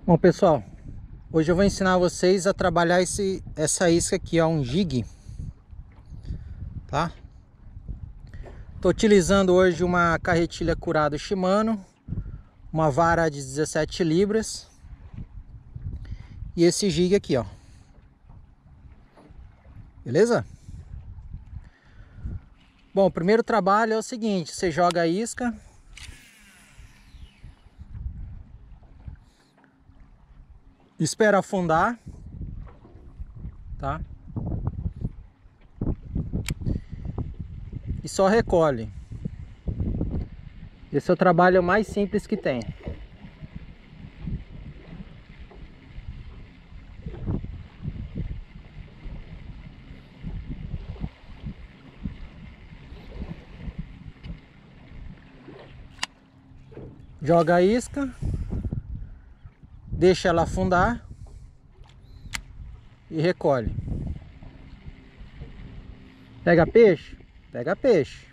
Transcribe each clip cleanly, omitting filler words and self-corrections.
Bom, pessoal, hoje eu vou ensinar vocês a trabalhar essa isca aqui, ó, um jig, tá? Tô utilizando hoje uma carretilha Curado Shimano, uma vara de 17 libras e esse jig aqui, ó. Beleza? Bom, o primeiro trabalho é o seguinte: você joga a isca, espera afundar, tá? E só recolhe. Esse é o trabalho mais simples que tem. Joga a isca, deixa ela afundar e recolhe. Pega peixe? Pega peixe.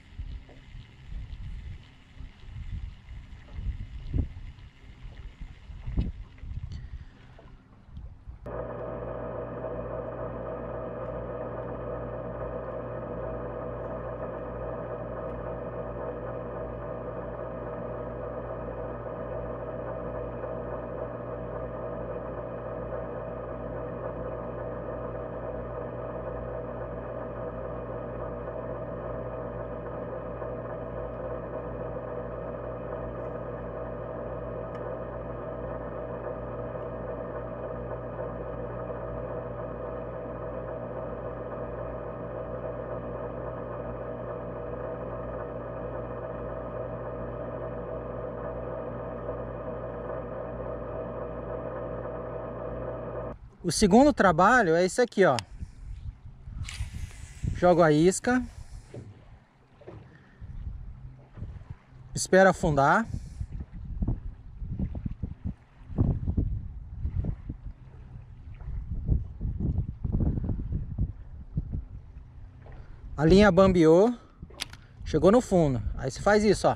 O segundo trabalho é esse aqui, ó. Jogo a isca, espera afundar, a linha bambeou, chegou no fundo. Aí você faz isso, ó.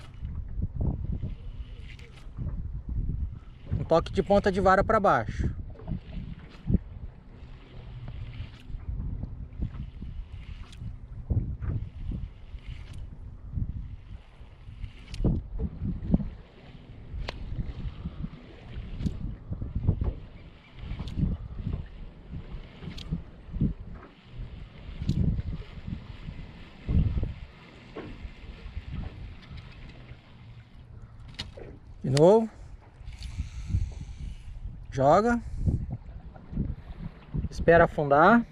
Um toque de ponta de vara para baixo. De novo. Joga. Espera afundar.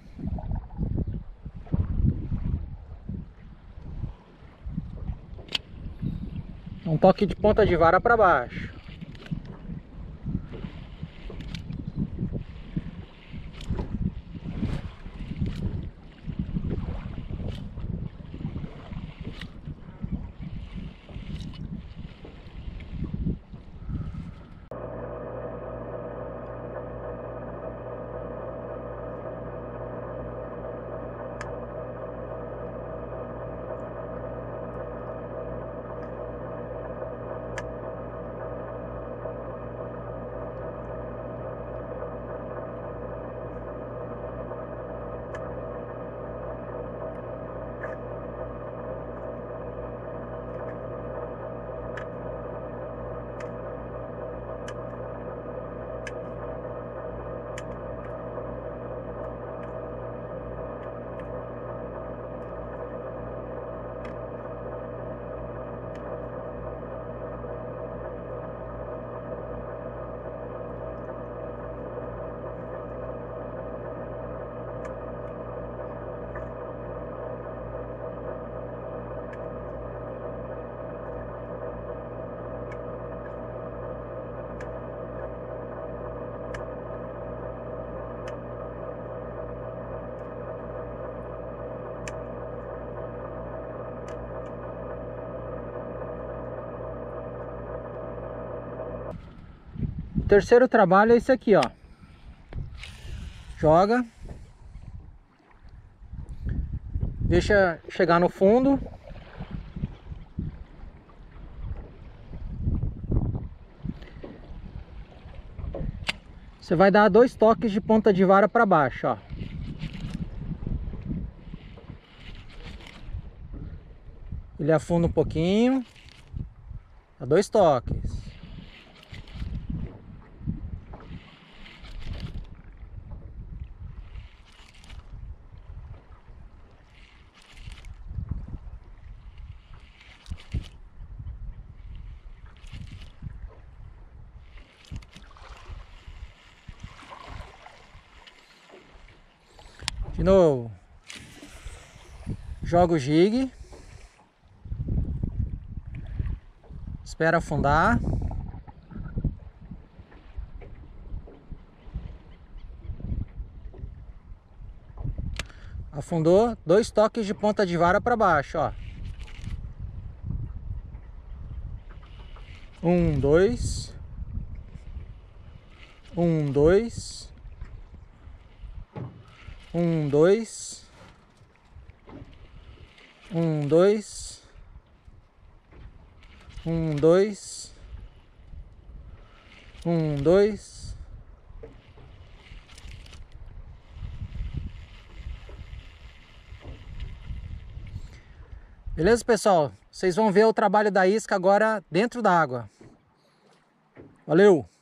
Um toque de ponta de vara para baixo. O terceiro trabalho é esse aqui, ó. Joga, deixa chegar no fundo, Você vai dar 2 toques de ponta de vara para baixo, ó. Ele afunda um pouquinho. Dá 2 toques. De novo, joga o jig, espera afundar, afundou, 2 toques de ponta de vara para baixo, ó. 1, 2, 1, 2, 1, 2, 1, 2, 1, 2, 1, 2. Beleza, pessoal? Vocês vão ver o trabalho da isca agora dentro da água. Valeu!